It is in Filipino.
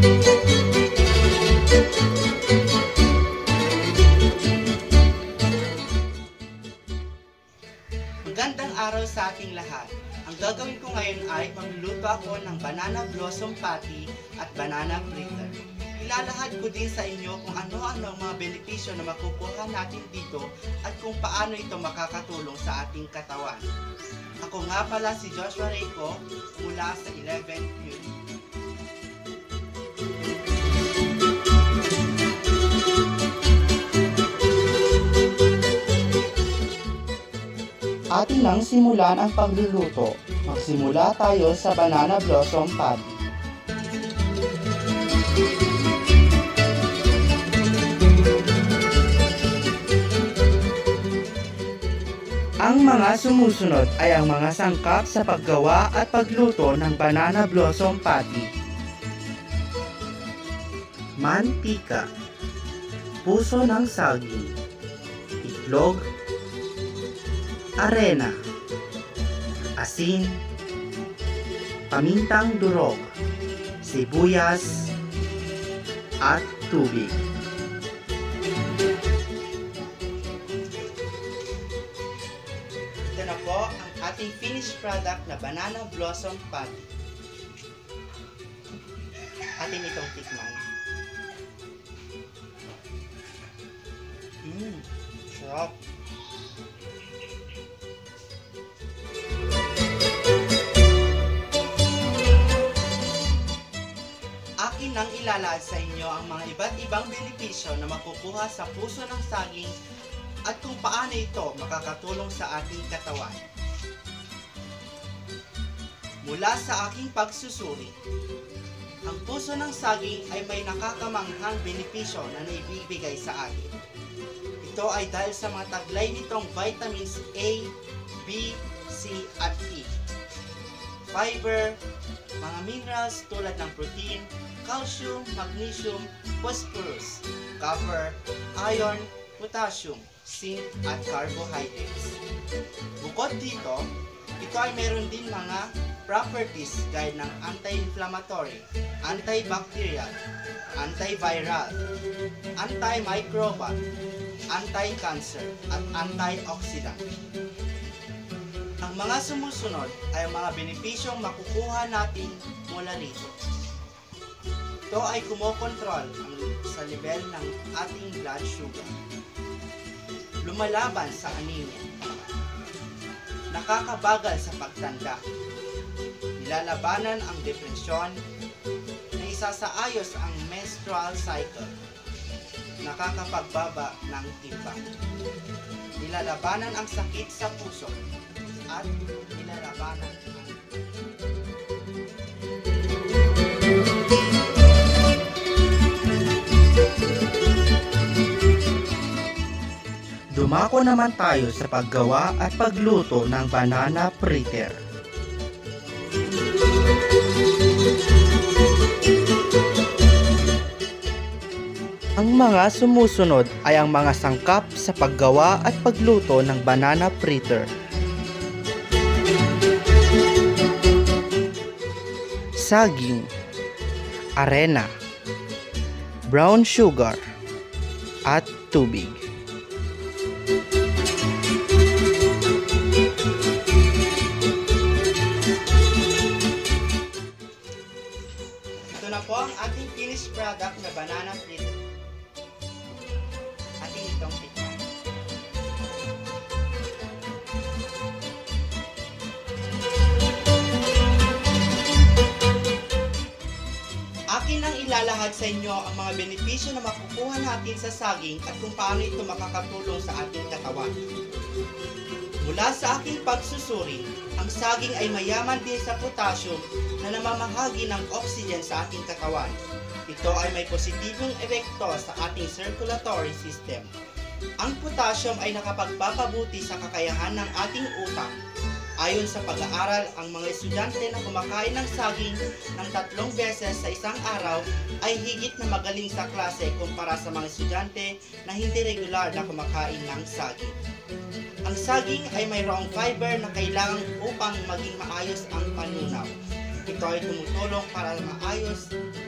Magandang araw sa ating lahat. Ang gagawin ko ngayon ay magluluto ako ng banana blossom patty at banana fritter. Ilalahad ko din sa inyo kung ano-ano ang mga benepisyo na makukuha natin dito at kung paano ito makakatulong sa ating katawan. Ako nga pala si Joshua Reyco mula sa 11th Unit. Atin nang simulan ang pagluluto. Magsimula tayo sa banana blossom patty. Ang mga sumusunod ay ang mga sangkap sa paggawa at pagluto ng banana blossom patty. Mantika, puso ng saging, itlog, arena, asin, pamintang durog, sibuyas, at tubig. Ito na po ang ating finished product na banana blossom patty. Atin itong tikman. Sarap. Akin nang ilalahad sa inyo ang mga iba't ibang benepisyo na makukuha sa puso ng saging at kung paano ito makakatulong sa ating katawan. Mula sa aking pagsusuri, ang puso ng saging ay may nakakamanghang benepisyo na naibibigay sa atin. Ito ay dahil sa mga taglay nitong vitamins A, B, C at E, fiber, mga minerals tulad ng protein, calcium, magnesium, phosphorus, copper, iron, potassium, zinc at carbohydrates. Bukod dito, ito ay meron din mga properties gaya ng anti-inflammatory, antibacterial, antiviral, antimicrobial, anti-cancer at antioxidant. Ang mga sumusunod ay ang mga benepisyong makukuha natin mula rito. Ito ay kumokontrol sa level ng ating blood sugar, lumalaban sa anemia, nakakabagal sa pagtanda, nilalabanan ang depresyon, naisasaayos ang menstrual cycle, nakakapagbaba ng timbang, nilalabanan ang sakit sa puso, at nilalabanan ang Dumako naman tayo sa paggawa at pagluto ng banana fritter. Ang mga sumusunod ay ang mga sangkap sa paggawa at pagluto ng banana fritter. Saging, arena, brown sugar, at tubig. Ito na po ang ating finished product na banana fritter. Ating itong tikman. Akin ang ilalahad sa inyo ang mga benepisyo na makukuha natin sa saging at kung paano ito makakatulong sa ating katawan. Mula sa aking pagsusuri, ang saging ay mayaman din sa potassium na namamahagi ng oxygen sa ating katawan. Ito ay may positibong epekto sa ating circulatory system. Ang potassium ay nakapagpapabuti sa kakayahan ng ating utak. Ayon sa pag-aaral, ang mga estudyante na kumakain ng saging ng 3 beses sa isang araw ay higit na magaling sa klase kumpara sa mga estudyante na hindi regular na kumakain ng saging. Ang saging ay mayroong fiber na kailangan upang maging maayos ang panunaw. Ito ay tumutulong para maayos